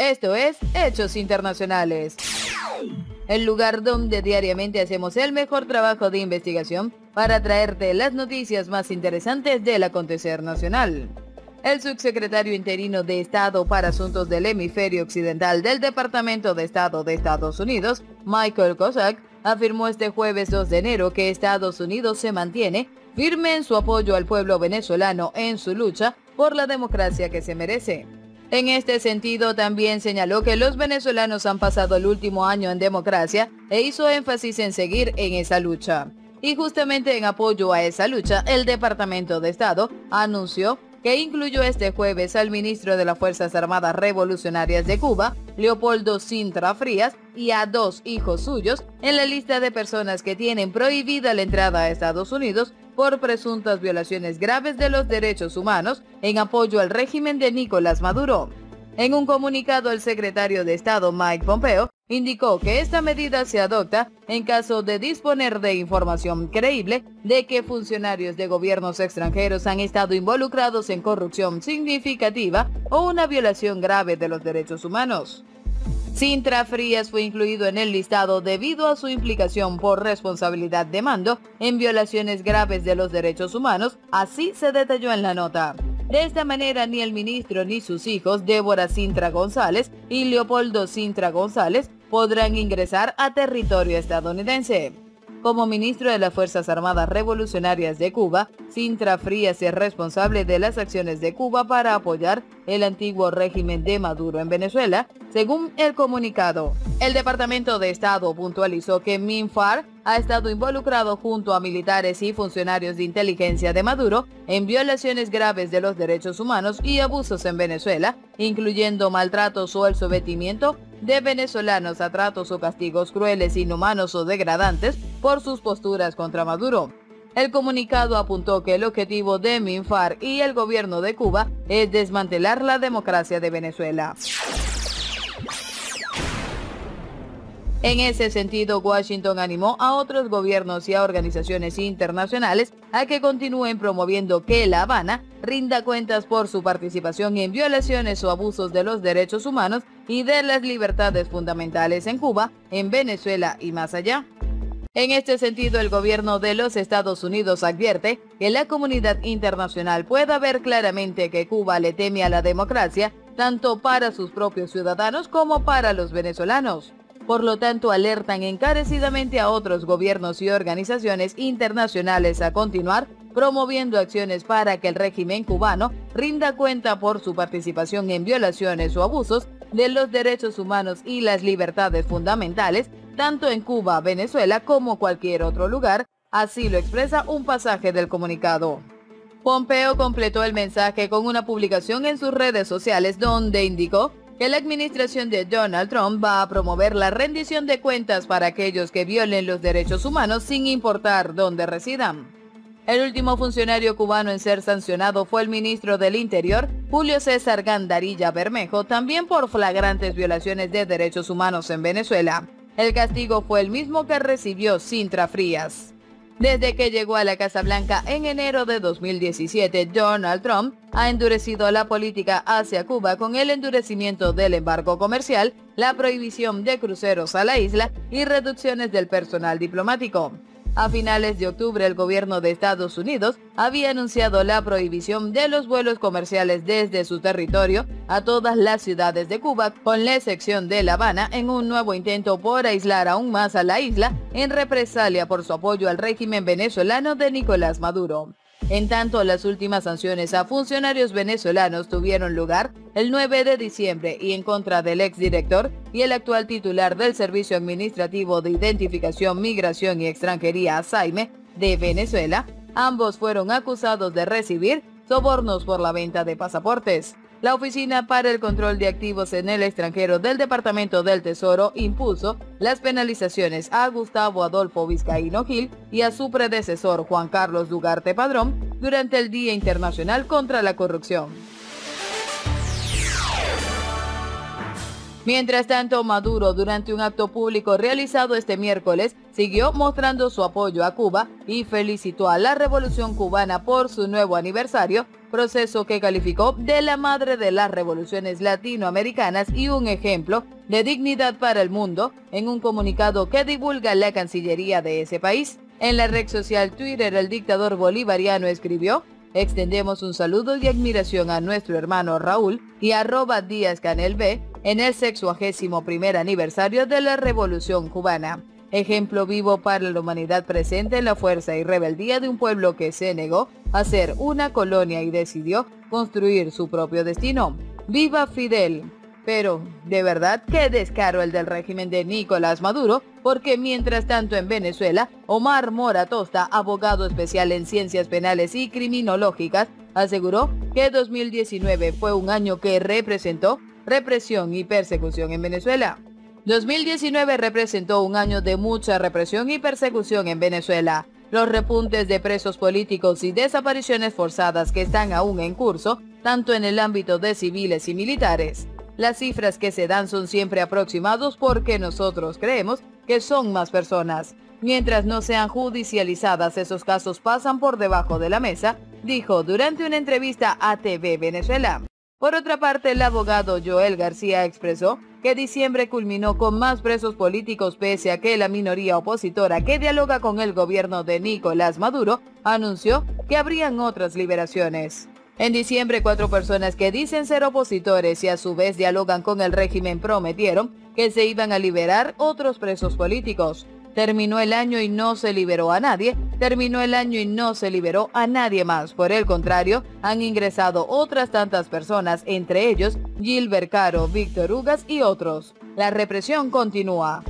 Esto es Hechos Internacionales, el lugar donde diariamente hacemos el mejor trabajo de investigación para traerte las noticias más interesantes del acontecer nacional. El subsecretario interino de Estado para Asuntos del Hemisferio Occidental del Departamento de Estado de Estados Unidos, Michael Kozak, afirmó este jueves 2 de enero que Estados Unidos se mantiene firme en su apoyo al pueblo venezolano en su lucha por la democracia que se merece. En este sentido, también señaló que los venezolanos han pasado el último año en democracia e hizo énfasis en seguir en esa lucha. Y justamente en apoyo a esa lucha, el Departamento de Estado anunció que incluyó este jueves al ministro de las Fuerzas Armadas Revolucionarias de Cuba, Leopoldo Sintra Frías, y a 2 hijos suyos en la lista de personas que tienen prohibida la entrada a Estados Unidos por presuntas violaciones graves de los derechos humanos en apoyo al régimen de Nicolás Maduro. En un comunicado, el secretario de Estado Mike Pompeo indicó que esta medida se adopta en caso de disponer de información creíble de que funcionarios de gobiernos extranjeros han estado involucrados en corrupción significativa o una violación grave de los derechos humanos. Sintra Frías fue incluido en el listado debido a su implicación por responsabilidad de mando en violaciones graves de los derechos humanos, así se detalló en la nota. De esta manera, ni el ministro ni sus hijos, Débora Sintra González y Leopoldo Sintra González, podrán ingresar a territorio estadounidense. Como ministro de las Fuerzas Armadas Revolucionarias de Cuba, Sintra Frías es responsable de las acciones de Cuba para apoyar el antiguo régimen de Maduro en Venezuela, según el comunicado. El Departamento de Estado puntualizó que MINFAR ha estado involucrado junto a militares y funcionarios de inteligencia de Maduro en violaciones graves de los derechos humanos y abusos en Venezuela, incluyendo maltratos o el sometimiento de venezolanos a tratos o castigos crueles, inhumanos o degradantes por sus posturas contra Maduro. El comunicado apuntó que el objetivo de MINFAR y el gobierno de Cuba es desmantelar la democracia de Venezuela. En ese sentido, Washington animó a otros gobiernos y a organizaciones internacionales a que continúen promoviendo que La Habana rinda cuentas por su participación en violaciones o abusos de los derechos humanos y de las libertades fundamentales en Cuba, en Venezuela y más allá. En este sentido, el gobierno de los Estados Unidos advierte que la comunidad internacional pueda ver claramente que Cuba le teme a la democracia, tanto para sus propios ciudadanos como para los venezolanos. Por lo tanto, alertan encarecidamente a otros gobiernos y organizaciones internacionales a continuar promoviendo acciones para que el régimen cubano rinda cuenta por su participación en violaciones o abusos de los derechos humanos y las libertades fundamentales, tanto en Cuba, Venezuela como cualquier otro lugar, así lo expresa un pasaje del comunicado. Pompeo completó el mensaje con una publicación en sus redes sociales donde indicó que la administración de Donald Trump va a promover la rendición de cuentas para aquellos que violen los derechos humanos sin importar dónde residan. El último funcionario cubano en ser sancionado fue el ministro del Interior, Julio César Gandarilla Bermejo, también por flagrantes violaciones de derechos humanos en Venezuela. El castigo fue el mismo que recibió Sintra Frías. Desde que llegó a la Casa Blanca en enero de 2017, Donald Trump ha endurecido la política hacia Cuba con el endurecimiento del embargo comercial, la prohibición de cruceros a la isla y reducciones del personal diplomático. A finales de octubre, el gobierno de Estados Unidos había anunciado la prohibición de los vuelos comerciales desde su territorio a todas las ciudades de Cuba, con la excepción de La Habana, en un nuevo intento por aislar aún más a la isla en represalia por su apoyo al régimen venezolano de Nicolás Maduro. En tanto, las últimas sanciones a funcionarios venezolanos tuvieron lugar el 9 de diciembre y en contra del exdirector y el actual titular del Servicio Administrativo de Identificación, Migración y Extranjería, SAIME, de Venezuela. Ambos fueron acusados de recibir sobornos por la venta de pasaportes. La Oficina para el Control de Activos en el Extranjero del Departamento del Tesoro impuso las penalizaciones a Gustavo Adolfo Vizcaíno Gil y a su predecesor Juan Carlos Ugarte Padrón durante el Día Internacional contra la Corrupción. Mientras tanto, Maduro, durante un acto público realizado este miércoles, siguió mostrando su apoyo a Cuba y felicitó a la Revolución Cubana por su nuevo aniversario, proceso que calificó de la madre de las revoluciones latinoamericanas y un ejemplo de dignidad para el mundo, en un comunicado que divulga la Cancillería de ese país. En la red social Twitter, el dictador bolivariano escribió: extendemos un saludo y admiración a nuestro hermano Raúl y @DíazCanelB en el 61º aniversario de la Revolución Cubana. Ejemplo vivo para la humanidad presente en la fuerza y rebeldía de un pueblo que se negó a ser una colonia y decidió construir su propio destino. ¡Viva Fidel! Pero, de verdad, qué descaro el del régimen de Nicolás Maduro, porque mientras tanto en Venezuela, Omar Mora Tosta, abogado especial en ciencias penales y criminológicas, aseguró que 2019 fue un año que representó represión y persecución en Venezuela. 2019 representó un año de mucha represión y persecución en Venezuela. Los repuntes de presos políticos y desapariciones forzadas que están aún en curso, tanto en el ámbito de civiles y militares. Las cifras que se dan son siempre aproximados porque nosotros creemos que son más personas. Mientras no sean judicializadas, esos casos pasan por debajo de la mesa, dijo durante una entrevista a TV Venezuela. Por otra parte, el abogado Joel García expresó que diciembre culminó con más presos políticos pese a que la minoría opositora que dialoga con el gobierno de Nicolás Maduro anunció que habrían otras liberaciones. En diciembre, 4 personas que dicen ser opositores y a su vez dialogan con el régimen prometieron que se iban a liberar otros presos políticos. Terminó el año y no se liberó a nadie, terminó el año y no se liberó a nadie más. Por el contrario, han ingresado otras tantas personas, entre ellos Gilbert Caro, Víctor Ugas y otros. La represión continúa.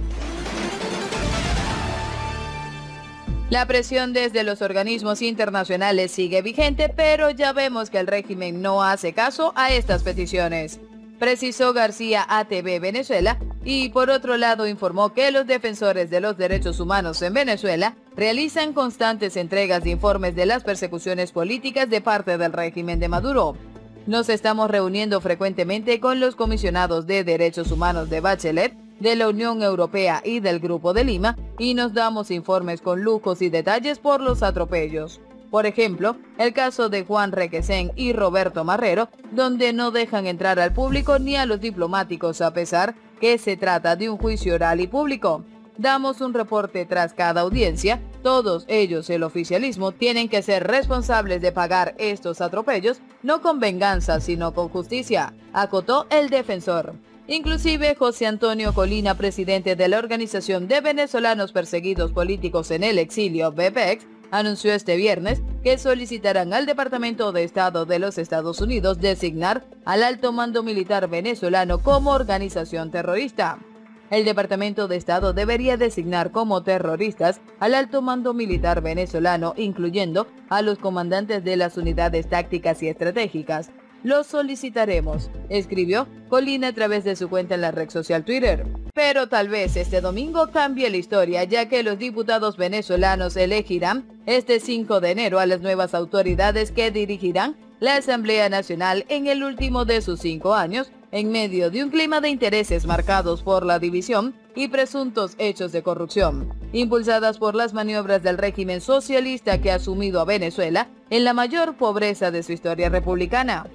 La presión desde los organismos internacionales sigue vigente, pero ya vemos que el régimen no hace caso a estas peticiones, precisó García a TV Venezuela, y por otro lado informó que los defensores de los derechos humanos en Venezuela realizan constantes entregas de informes de las persecuciones políticas de parte del régimen de Maduro. Nos estamos reuniendo frecuentemente con los comisionados de derechos humanos de Bachelet, de la Unión Europea y del Grupo de Lima, y nos damos informes con lujos y detalles por los atropellos. Por ejemplo, el caso de Juan Requesén y Roberto Marrero, donde no dejan entrar al público ni a los diplomáticos a pesar que se trata de un juicio oral y público. Damos un reporte tras cada audiencia. Todos ellos, el oficialismo, tienen que ser responsables de pagar estos atropellos, no con venganza, sino con justicia, acotó el defensor. Inclusive José Antonio Colina, presidente de la Organización de Venezolanos Perseguidos Políticos en el Exilio, BPEX, anunció este viernes que solicitarán al Departamento de Estado de los Estados Unidos designar al alto mando militar venezolano como organización terrorista. El Departamento de Estado debería designar como terroristas al alto mando militar venezolano, incluyendo a los comandantes de las unidades tácticas y estratégicas. Lo solicitaremos, escribió Colina a través de su cuenta en la red social Twitter. Pero tal vez este domingo cambie la historia, ya que los diputados venezolanos elegirán este 5 de enero a las nuevas autoridades que dirigirán la Asamblea Nacional en el último de sus 5 años, en medio de un clima de intereses marcados por la división y presuntos hechos de corrupción, impulsadas por las maniobras del régimen socialista que ha sumido a Venezuela en la mayor pobreza de su historia republicana.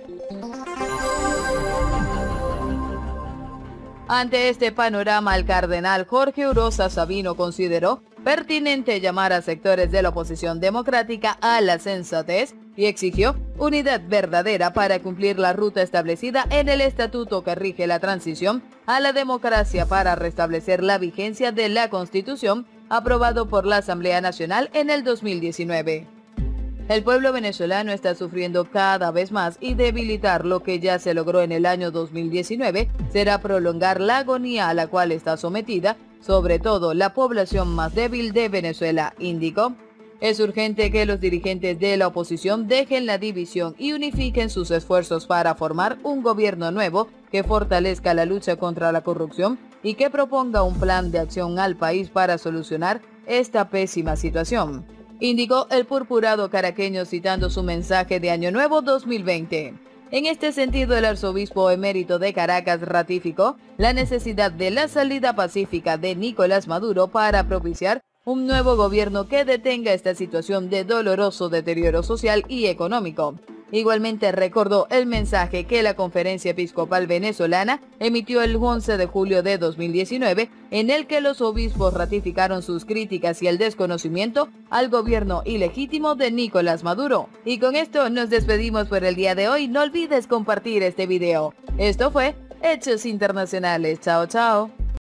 Ante este panorama, el cardenal Jorge Urosa Sabino consideró pertinente llamar a sectores de la oposición democrática a la sensatez y exigió unidad verdadera para cumplir la ruta establecida en el estatuto que rige la transición a la democracia para restablecer la vigencia de la Constitución aprobado por la Asamblea Nacional en el 2019. El pueblo venezolano está sufriendo cada vez más y debilitar lo que ya se logró en el año 2019 será prolongar la agonía a la cual está sometida, sobre todo la población más débil de Venezuela, indicó. Es urgente que los dirigentes de la oposición dejen la división y unifiquen sus esfuerzos para formar un gobierno nuevo que fortalezca la lucha contra la corrupción y que proponga un plan de acción al país para solucionar esta pésima situación, indicó el purpurado caraqueño citando su mensaje de Año Nuevo 2020. En este sentido, el arzobispo emérito de Caracas ratificó la necesidad de la salida pacífica de Nicolás Maduro para propiciar un nuevo gobierno que detenga esta situación de doloroso deterioro social y económico. Igualmente recordó el mensaje que la Conferencia Episcopal Venezolana emitió el 11 de julio de 2019, en el que los obispos ratificaron sus críticas y el desconocimiento al gobierno ilegítimo de Nicolás Maduro. Y con esto nos despedimos por el día de hoy. No olvides compartir este video. Esto fue Hechos Internacionales. Chao, chao.